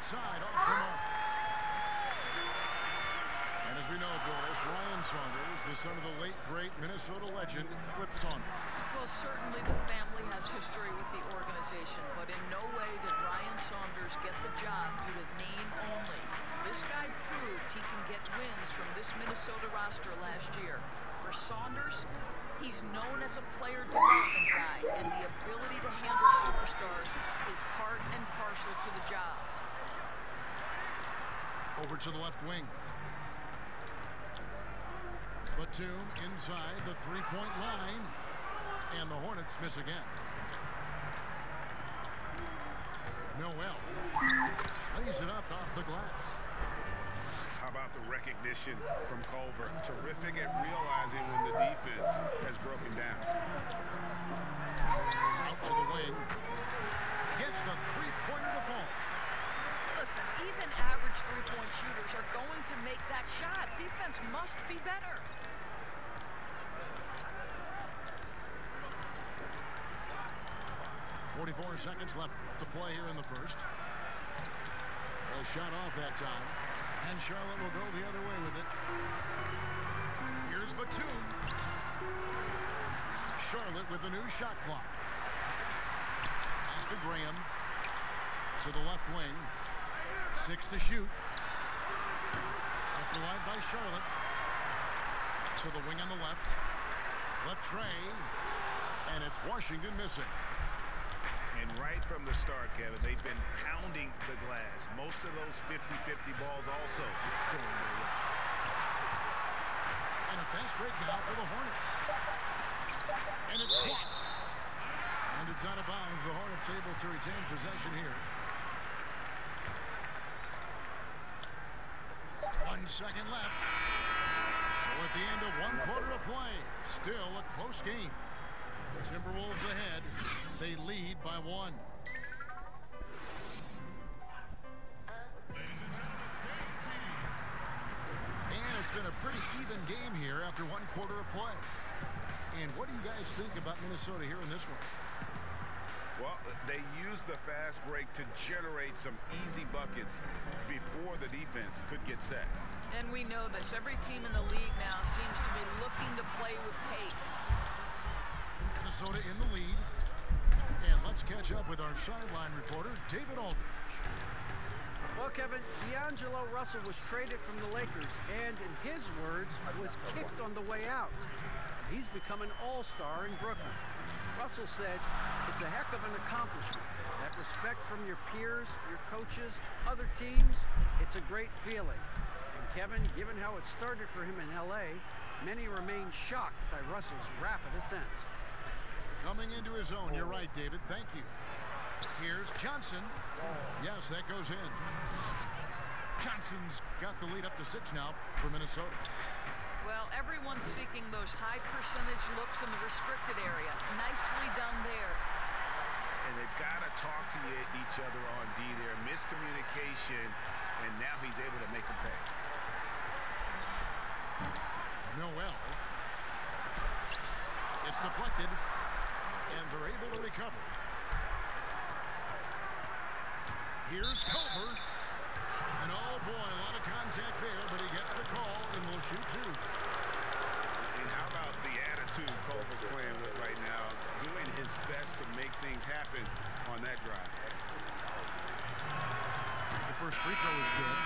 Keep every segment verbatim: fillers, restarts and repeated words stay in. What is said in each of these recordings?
outside off the mark. And as we know, Boris, Ryan Saunders, the son of the late, great Minnesota legend, Flip Saunders. Well, certainly the family has history with the organization, but in no way did Ryan Saunders get the job due to name only. This guy proved he can get wins from this Minnesota roster last year. For Saunders, he's known as a player development guy, and the ability to handle superstars is part and parcel to the job. Over to the left wing. Batum inside the three-point line, and the Hornets miss again. Noel lays it up off the glass. How about the recognition from Culver? Terrific at realizing when the defense has broken down. Out to the wing. Gets the three-pointer to fall. Listen, even average three-point shooters are going to make that shot. Defense must be better. forty-four seconds left to play here in the first. A shot off that time. And Charlotte will go the other way with it. Here's Batum. Charlotte with the new shot clock. Pass to Graham. To the left wing. Six to shoot. Up the line by Charlotte. To the wing on the left. Latrey. And it's Washington missing. And right from the start, Kevin, they've been pounding the glass. Most of those fifty fifty balls also going their way. And a fast break now for the Hornets. And it's blocked. And it's out of bounds. The Hornets able to retain possession here. One second left. So at the end of one quarter of play, still a close game. Timberwolves ahead. They lead by one. And it's been a pretty even game here after one quarter of play. And what do you guys think about Minnesota here in this one? Well, they use the fast break to generate some easy buckets before the defense could get set. And we know this. Every team in the league now seems to be looking to play with pace. Minnesota in the lead. And let's catch up with our sideline reporter, David Aldridge. Well, Kevin, D'Angelo Russell was traded from the Lakers and, in his words, was kicked on the way out. He's become an all-star in Brooklyn. Russell said, it's a heck of an accomplishment. That respect from your peers, your coaches, other teams, it's a great feeling. And Kevin, given how it started for him in L A, many remain shocked by Russell's rapid ascent. Coming into his own, you're right, David. Thank you. Here's Johnson. Yes, that goes in. Johnson's got the lead up to six now for Minnesota. Well, everyone's seeking those high percentage looks in the restricted area. Nicely done there. And they've got to talk to each other on D there. Miscommunication, and now he's able to make them pay. Noel. It's deflected. And they're able to recover. Here's Culver. And oh boy, a lot of contact there, but he gets the call and will shoot two. And how about the attitude Culver's playing with right now, doing his best to make things happen on that drive. The first free throw is good.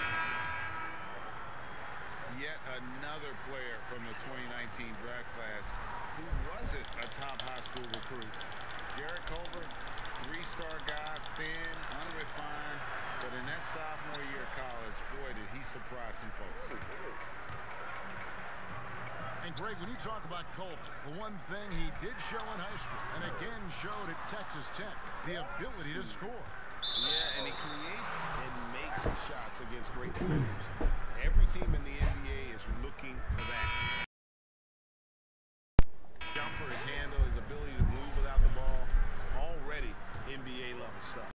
Yet another player from the twenty nineteen draft class who wasn't a top high school recruit. Jarrett Culver, three-star guy, thin, unrefined, but in that sophomore year of college, boy, did he surprise some folks. And Greg, when you talk about Culver, the one thing he did show in high school, and again showed at Texas Tech, the ability to score. Yeah, and he creates and makes shots against great defenders. Every team in the N B A is looking for that. Jumper, his handle, his ability to move without the ball, already N B A level stuff.